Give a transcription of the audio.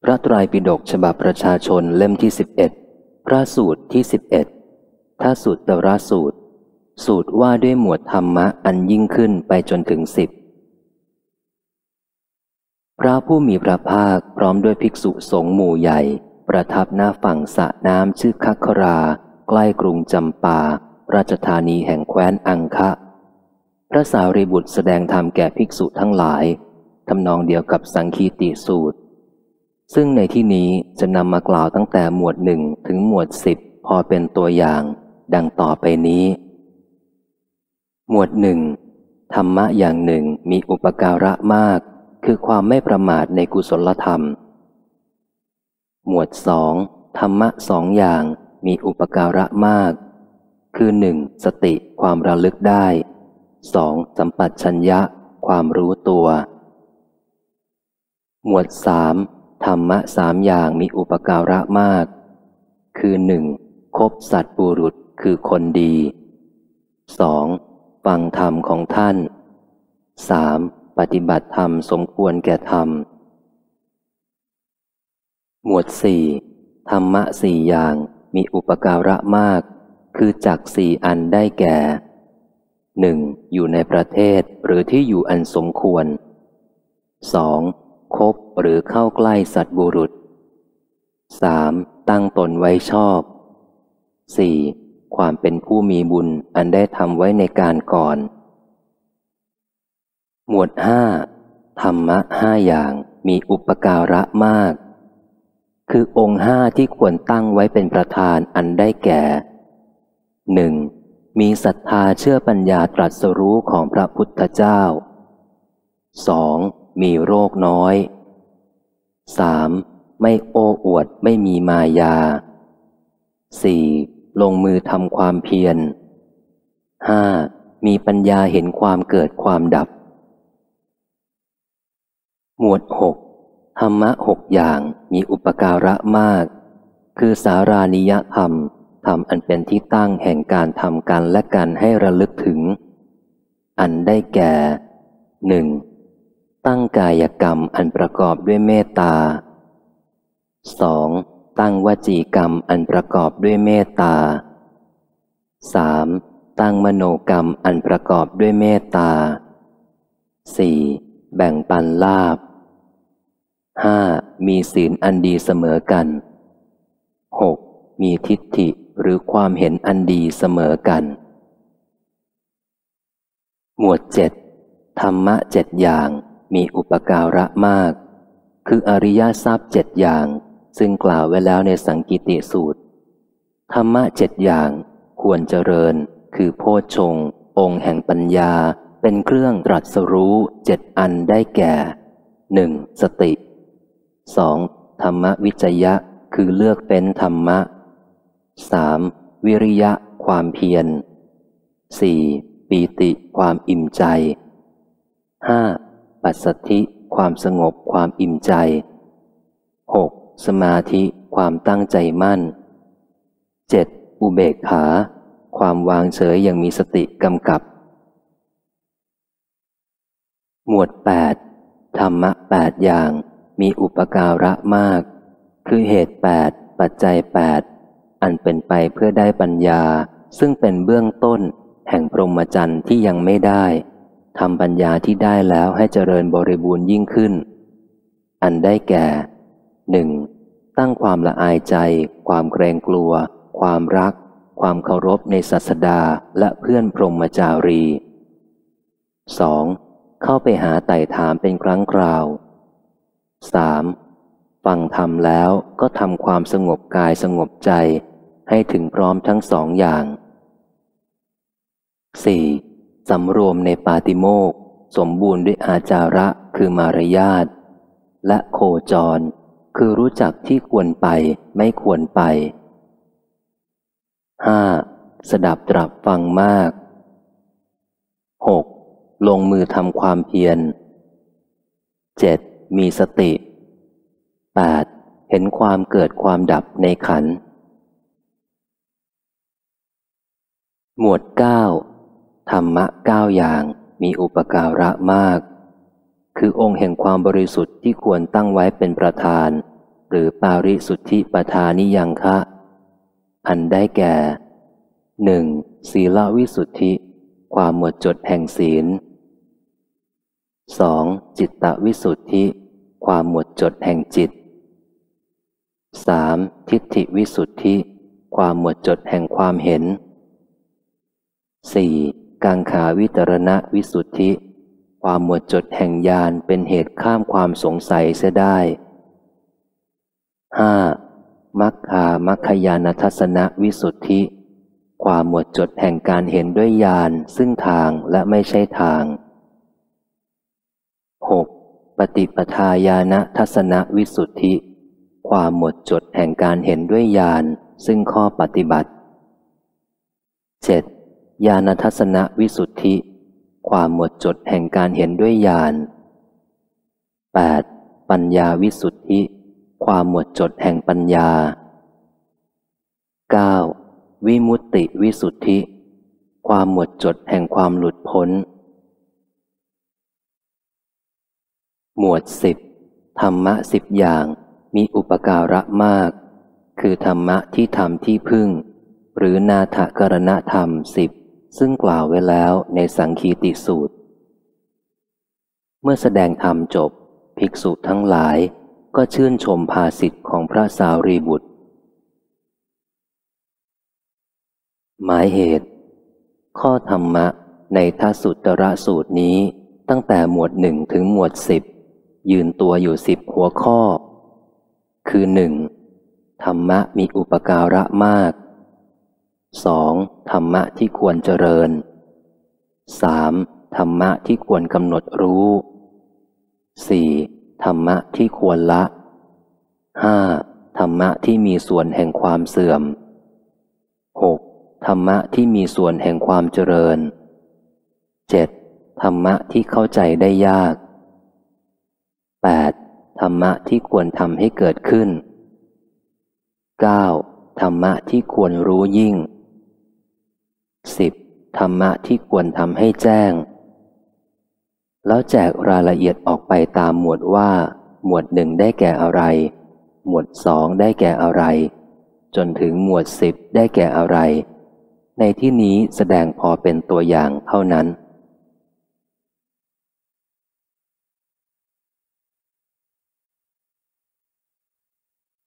พระไตรปิฎกฉบับประชาชนเล่มที่11พระสูตรที่11ถ้าสูตรตรสูตรสูตรว่าด้วยหมวดธรรมะอันยิ่งขึ้นไปจนถึง10พระผู้มีพระภาคพร้อมด้วยภิกษุสงฆ์หมู่ใหญ่ประทับหน้าฝั่งสระน้ำชื่อคัคคราใกล้กรุงจำปาราชธานีแห่งแคว้นอังคะพระสารีบุตรแสดงธรรมแก่ภิกษุทั้งหลายทำนองเดียวกับสังคีติสูตรซึ่งในที่นี้จะนำมากล่าวตั้งแต่หมวด1ถึงหมวด10พอเป็นตัวอย่างดังต่อไปนี้ หมวด1ธรรมะอย่างหนึ่งมีอุปการะมากคือความไม่ประมาทในกุศลธรรมหมวด2ธรรมะ2อย่างมีอุปการะมากคือ1สติความระลึกได้2สัมปชัญญะความรู้ตัวหมวด3ธรรมะ3อย่างมีอุปการะมากคือ1คบสัตบุรุษคือคนดี2ฟังธรรมของท่าน3ปฏิบัติธรรมสมควรแก่ธรรมหมวด4ธรรมะ4อย่างมีอุปการะมากคือจัก4อันได้แก่ 1. อยู่ในประเทศหรือที่อยู่อันสมควร 2. คบหรือเข้าใกล้สัตบุรุษ 3. ตั้งตนไว้ชอบ 4. ความเป็นผู้มีบุญอันได้ทำไว้ในการก่อน หมวด5ธรรมะ5อย่างมีอุปการะมากคือองค์5ที่ควรตั้งไว้เป็นประธานอันได้แก่ 1. มีศรัทธาเชื่อปัญญาตรัสรู้ของพระพุทธเจ้า 2. มีโรคน้อย 3. ไม่โอ้อวดไม่มีมายา 4. ลงมือทำความเพียร 5. มีปัญญาเห็นความเกิดความดับหมวด6ธรรมะ6อย่างมีอุปการะมากคือสารานิยธรรมธรรมอันเป็นที่ตั้งแห่งการทำกันและกันให้ระลึกถึงอันได้แก่ 1. ตั้งกายกรรมอันประกอบด้วยเมตตา 2. ตั้งวจีกรรมอันประกอบด้วยเมตตา 3. ตั้งมโนกรรมอันประกอบด้วยเมตตา 4. แบ่งปันลาภ 5. มีศีลอันดีเสมอกัน 6. มีทิฏฐิหรือความเห็นอันดีเสมอกันหมวด7ธรรมะ7อย่างมีอุปการะมากคืออริยทรัพย์7อย่างซึ่งกล่าวไว้แล้วในสังกิติสูตรธรรมะ7อย่างควรเจริญคือโพชฌงค์องค์แห่งปัญญาเป็นเครื่องตรัสรู้7อันได้แก่ 1. สติ 2. ธรรมวิจยะคือเลือกเป็นธรรมะ 3. วิริยะความเพียร 4. ปีติความอิ่มใจ 5. ปัสสัทธิความสงบความอิ่มใจ 6. สมาธิความตั้งใจมั่น 7. อุเบกขาความวางเฉยอย่างมีสติกำกับหมวด8ธรรมะ8อย่างมีอุปการะมากคือเหตุ8ปัจจัย8อันเป็นไปเพื่อได้ปัญญาซึ่งเป็นเบื้องต้นแห่งพรหมจรรย์ที่ยังไม่ได้ทำปัญญาที่ได้แล้วให้เจริญบริบูรณ์ยิ่งขึ้นอันได้แก่ 1. ตั้งความละอายใจความเกรงกลัวความรักความเคารพในศาสดาและเพื่อนพรหมจารี 2. เข้าไปหาไต่ถามเป็นครั้งคราว 3. ฟังธรรมแล้วก็ทำความสงบกายสงบใจให้ถึงพร้อมทั้ง2อย่าง 4. สำรวมในปาติโมกข์สมบูรณ์ด้วยอาจาระคือมารยาทและโคจรคือรู้จักที่ควรไปไม่ควรไป 5. สดับตรับฟังมาก 6. ลงมือทำความเพียร 7. มีสติ 8. เห็นความเกิดความดับในขันธ์หมวด9ธรรมะ9อย่างมีอุปการะมากคือองค์แห่งความบริสุทธิ์ที่ควรตั้งไว้เป็นประธานหรือปาริสุทธิปทานิยังคะอันได้แก่ 1. ศีลวิสุทธิความหมดจดแห่งศีล 2. จิตตวิสุทธิความหมดจดแห่งจิต 3. ทิฏฐิวิสุทธิความหมดจดแห่งความเห็น 4. กังขาวิตรณวิสุทธิความหมดจดแห่งญาณเป็นเหตุข้ามความสงสัยเสียได้ 5. มัคคามัคคยานทัศนวิสุทธิความหมดจดแห่งการเห็นด้วยญาณซึ่งทางและไม่ใช่ทาง 6. ปฏิปทาญาณทัศนวิสุทธิความหมดจดแห่งการเห็นด้วยญาณซึ่งข้อปฏิบัติ 7. ญาณทัศนวิสุทธิความหมดจดแห่งการเห็นด้วยญาณ 8. ปัญญาวิสุทธิความหมดจดแห่งปัญญา 9. วิมุตติวิสุทธิความหมดจดแห่งความหลุดพ้น หมวด10ธรรมะ10อย่างมีอุปการะมากคือธรรมะที่ทำที่พึ่งหรือนาถกรณธรรม10ซึ่งกล่าวไว้แล้วในสังคีติสูตรเมื่อแสดงธรรมจบภิกษุทั้งหลายก็ชื่นชมภาษิตของพระสารีบุตรหมายเหตุข้อธรรมะในทัสสุตตรสูตรนี้ตั้งแต่หมวด1ถึงหมวด10ยืนตัวอยู่10หัวข้อคือ 1. ธรรมะมีอุปการะมาก 2. ธรรมะที่ควรเจริญ 3. ธรรมะที่ควรกำหนดรู้ 4. ธรรมะที่ควรละ 5. ธรรมะที่มีส่วนแห่งความเสื่อม 6. ธรรมะที่มีส่วนแห่งความเจริญ 7. ธรรมะที่เข้าใจได้ยาก 8. ธรรมะที่ควรทำให้เกิดขึ้น 9. ธรรมะที่ควรรู้ยิ่ง 10. ธรรมะที่ควรทำให้แจ้งแล้วแจกรายละเอียดออกไปตามหมวดว่าหมวด1ได้แก่อะไรหมวด2ได้แก่อะไรจนถึงหมวด10ได้แก่อะไรในที่นี้แสดงพอเป็นตัวอย่างเท่านั้น